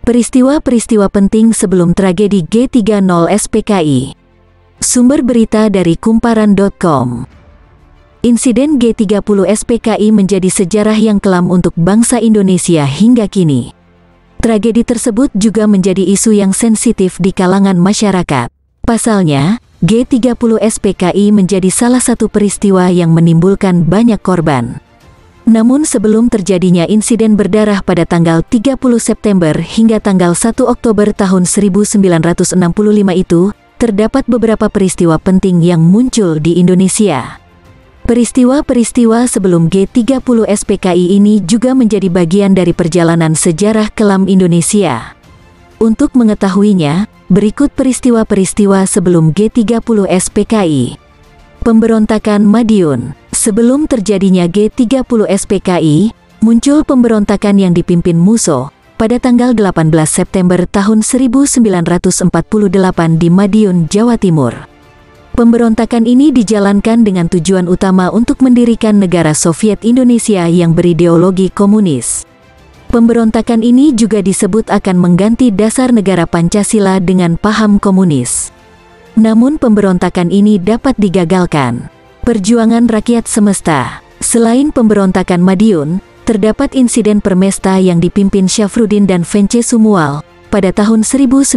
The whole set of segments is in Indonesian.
Peristiwa-peristiwa penting sebelum tragedi G30 SPKI. Sumber berita dari kumparan.com. Insiden G30 SPKI menjadi sejarah yang kelam untuk bangsa Indonesia hingga kini. Tragedi tersebut juga menjadi isu yang sensitif di kalangan masyarakat. Pasalnya, G30 SPKI menjadi salah satu peristiwa yang menimbulkan banyak korban. Namun sebelum terjadinya insiden berdarah pada tanggal 30 September hingga tanggal 1 Oktober tahun 1965 itu, terdapat beberapa peristiwa penting yang muncul di Indonesia. Peristiwa-peristiwa sebelum G30 SPKI ini juga menjadi bagian dari perjalanan sejarah kelam Indonesia. Untuk mengetahuinya, berikut peristiwa-peristiwa sebelum G30 SPKI. Pemberontakan Madiun. Sebelum terjadinya G30 SPKI, muncul pemberontakan yang dipimpin Musso pada tanggal 18 September tahun 1948 di Madiun, Jawa Timur. Pemberontakan ini dijalankan dengan tujuan utama untuk mendirikan negara Soviet Indonesia yang berideologi komunis. Pemberontakan ini juga disebut akan mengganti dasar negara Pancasila dengan paham komunis. Namun pemberontakan ini dapat digagalkan. Perjuangan rakyat semesta. Selain pemberontakan Madiun, terdapat insiden Permesta yang dipimpin Syafruddin dan Vence Sumual pada tahun 1957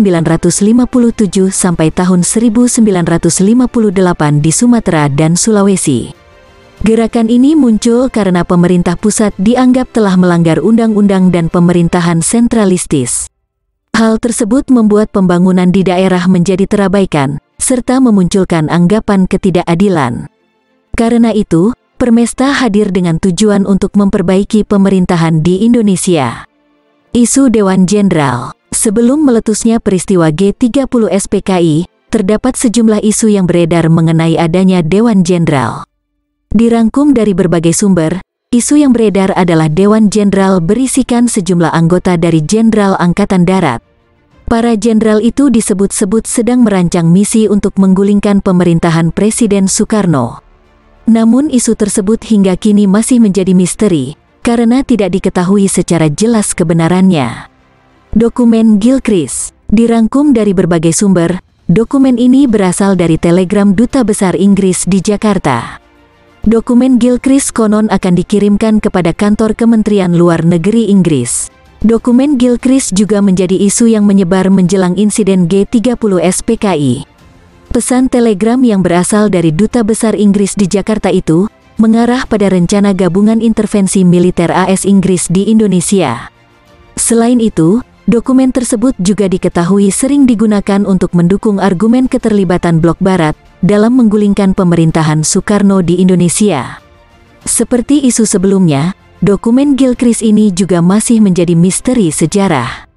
sampai tahun 1958 di Sumatera dan Sulawesi. Gerakan ini muncul karena pemerintah pusat dianggap telah melanggar undang-undang dan pemerintahan sentralistis. Hal tersebut membuat pembangunan di daerah menjadi terabaikan, serta memunculkan anggapan ketidakadilan. Karena itu, Permesta hadir dengan tujuan untuk memperbaiki pemerintahan di Indonesia. Isu Dewan Jenderal. Sebelum meletusnya peristiwa G30 SPKI, terdapat sejumlah isu yang beredar mengenai adanya Dewan Jenderal. Dirangkum dari berbagai sumber, isu yang beredar adalah Dewan Jenderal berisikan sejumlah anggota dari Jenderal Angkatan Darat. Para jenderal itu disebut-sebut sedang merancang misi untuk menggulingkan pemerintahan Presiden Soekarno. Namun isu tersebut hingga kini masih menjadi misteri, karena tidak diketahui secara jelas kebenarannya. Dokumen Gilchrist. Dirangkum dari berbagai sumber, dokumen ini berasal dari telegram Duta Besar Inggris di Jakarta. Dokumen Gilchrist konon akan dikirimkan kepada kantor Kementerian Luar Negeri Inggris. Dokumen Gilchrist juga menjadi isu yang menyebar menjelang insiden G30 SPKI. Pesan telegram yang berasal dari Duta Besar Inggris di Jakarta itu mengarah pada rencana gabungan intervensi militer AS Inggris di Indonesia. Selain itu, dokumen tersebut juga diketahui sering digunakan untuk mendukung argumen keterlibatan Blok Barat dalam menggulingkan pemerintahan Soekarno di Indonesia. Seperti isu sebelumnya, dokumen Gilchrist ini juga masih menjadi misteri sejarah.